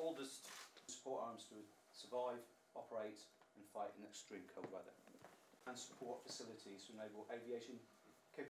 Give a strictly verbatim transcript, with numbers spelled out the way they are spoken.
oldest support arms to survive, operate and fight in extreme cold weather, and support facilities to enable aviation